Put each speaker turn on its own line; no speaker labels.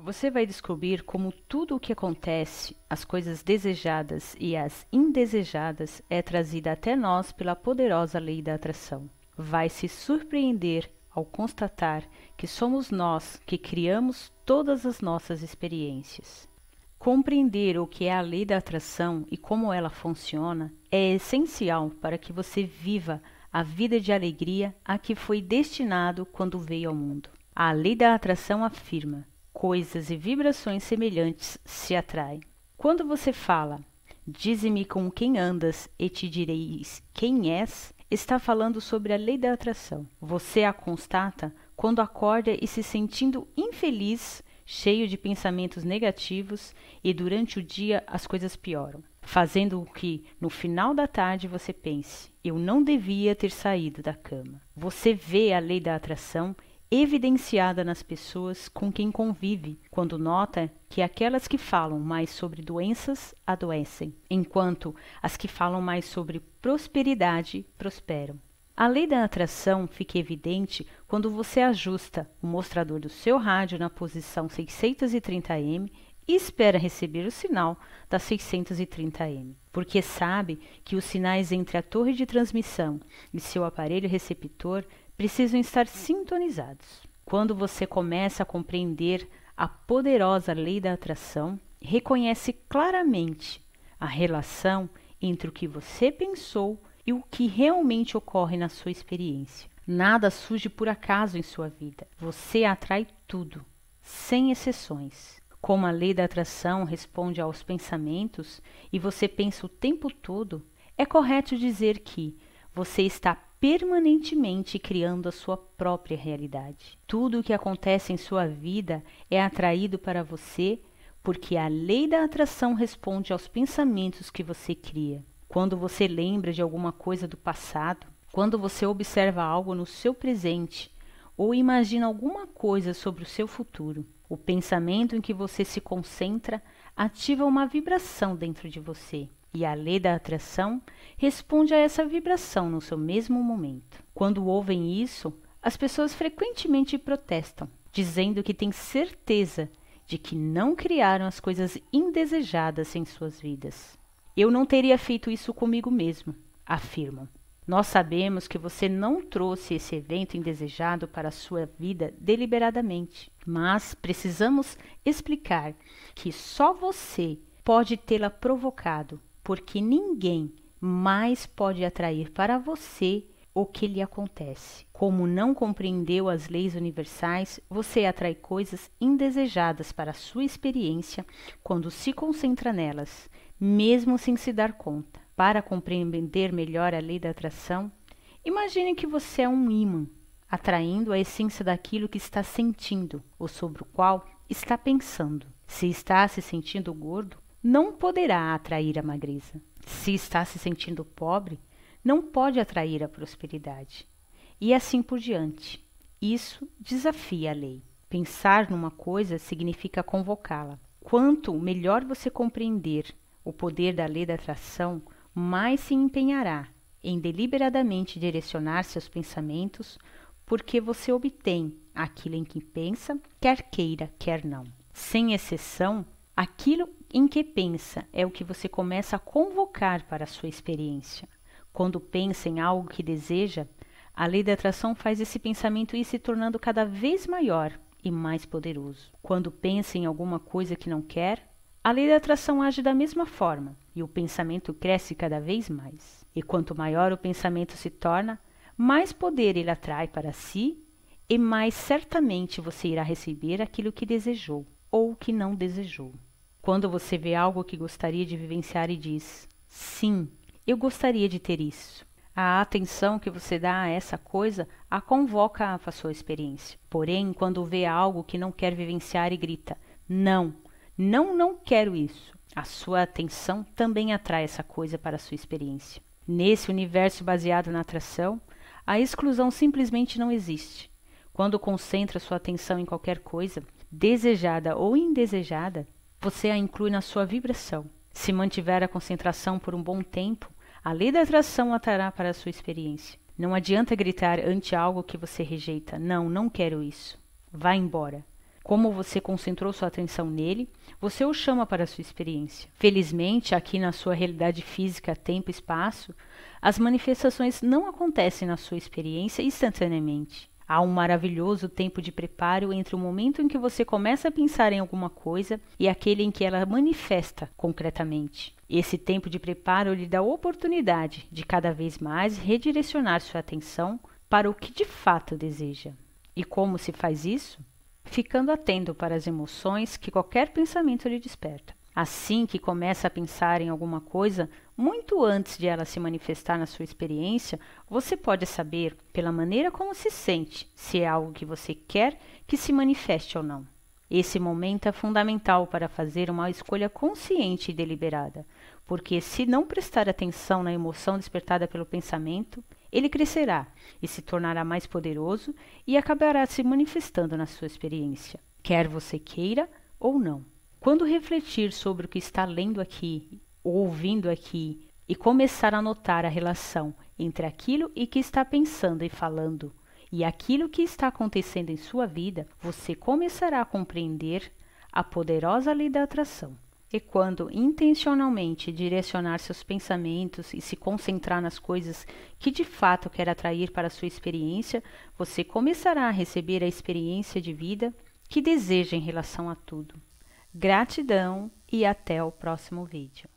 Você vai descobrir como tudo o que acontece, as coisas desejadas e as indesejadas, é trazida até nós pela poderosa lei da atração. Vai se surpreender ao constatar que somos nós que criamos todas as nossas experiências. Compreender o que é a lei da atração e como ela funciona é essencial para que você viva a vida de alegria a que foi destinado quando veio ao mundo. A lei da atração afirma: coisas e vibrações semelhantes se atraem. Quando você fala, dize-me com quem andas e te direis quem és, está falando sobre a lei da atração. Você a constata quando acorda e se sentindo infeliz, cheio de pensamentos negativos, e durante o dia as coisas pioram, fazendo com que no final da tarde você pense: eu não devia ter saído da cama. Você vê a lei da atração evidenciada nas pessoas com quem convive, quando nota que aquelas que falam mais sobre doenças adoecem, enquanto as que falam mais sobre prosperidade prosperam. A lei da atração fica evidente quando você ajusta o mostrador do seu rádio na posição 630M e espera receber o sinal da 630M, porque sabe que os sinais entre a torre de transmissão e seu aparelho receptor precisam estar sintonizados. Quando você começa a compreender a poderosa lei da atração, reconhece claramente a relação entre o que você pensou e o que realmente ocorre na sua experiência. Nada surge por acaso em sua vida. Você atrai tudo, sem exceções. Como a lei da atração responde aos pensamentos e você pensa o tempo todo, é correto dizer que você está permanentemente criando a sua própria realidade. Tudo o que acontece em sua vida é atraído para você porque a lei da atração responde aos pensamentos que você cria. Quando você lembra de alguma coisa do passado, quando você observa algo no seu presente ou imagina alguma coisa sobre o seu futuro, o pensamento em que você se concentra ativa uma vibração dentro de você. E a lei da atração responde a essa vibração no seu mesmo momento. Quando ouvem isso, as pessoas frequentemente protestam, dizendo que têm certeza de que não criaram as coisas indesejadas em suas vidas. Eu não teria feito isso comigo mesmo, afirmam. Nós sabemos que você não trouxe esse evento indesejado para a sua vida deliberadamente, mas precisamos explicar que só você pode tê-la provocado, porque ninguém mais pode atrair para você o que lhe acontece. Como não compreendeu as leis universais, você atrai coisas indesejadas para a sua experiência quando se concentra nelas, mesmo sem se dar conta. Para compreender melhor a lei da atração, imagine que você é um ímã, atraindo a essência daquilo que está sentindo ou sobre o qual está pensando. Se está se sentindo gordo, não poderá atrair a magreza. Se está se sentindo pobre, não pode atrair a prosperidade. E assim por diante. Isso desafia a lei. Pensar numa coisa significa convocá-la. Quanto melhor você compreender o poder da lei da atração, mais se empenhará em deliberadamente direcionar seus pensamentos, porque você obtém aquilo em que pensa, quer queira, quer não. Sem exceção, aquilo em que pensa é o que você começa a convocar para a sua experiência. Quando pensa em algo que deseja, a lei da atração faz esse pensamento ir se tornando cada vez maior e mais poderoso. Quando pensa em alguma coisa que não quer, a lei da atração age da mesma forma e o pensamento cresce cada vez mais. E quanto maior o pensamento se torna, mais poder ele atrai para si e mais certamente você irá receber aquilo que desejou ou que não desejou. Quando você vê algo que gostaria de vivenciar e diz: sim, eu gostaria de ter isso, a atenção que você dá a essa coisa a convoca a sua experiência. Porém, quando vê algo que não quer vivenciar e grita: não, não quero isso, a sua atenção também atrai essa coisa para a sua experiência. Nesse universo baseado na atração, a exclusão simplesmente não existe. Quando concentra sua atenção em qualquer coisa, desejada ou indesejada, você a inclui na sua vibração. Se mantiver a concentração por um bom tempo, a lei da atração atrairá para a sua experiência. Não adianta gritar ante algo que você rejeita: não quero isso. Vá embora. Como você concentrou sua atenção nele, você o chama para a sua experiência. Felizmente, aqui na sua realidade física, tempo e espaço, as manifestações não acontecem na sua experiência instantaneamente. Há um maravilhoso tempo de preparo entre o momento em que você começa a pensar em alguma coisa e aquele em que ela manifesta concretamente. Esse tempo de preparo lhe dá a oportunidade de cada vez mais redirecionar sua atenção para o que de fato deseja. E como se faz isso? Ficando atento para as emoções que qualquer pensamento lhe desperta. Assim que começa a pensar em alguma coisa, muito antes de ela se manifestar na sua experiência, você pode saber, pela maneira como se sente, se é algo que você quer que se manifeste ou não. Esse momento é fundamental para fazer uma escolha consciente e deliberada, porque se não prestar atenção na emoção despertada pelo pensamento, ele crescerá e se tornará mais poderoso e acabará se manifestando na sua experiência, quer você queira ou não. Quando refletir sobre o que está lendo aqui, ou ouvindo aqui, e começar a notar a relação entre aquilo e que está pensando e falando, e aquilo que está acontecendo em sua vida, você começará a compreender a poderosa lei da atração. E quando intencionalmente direcionar seus pensamentos e se concentrar nas coisas que de fato quer atrair para a sua experiência, você começará a receber a experiência de vida que deseja em relação a tudo. Gratidão e até o próximo vídeo.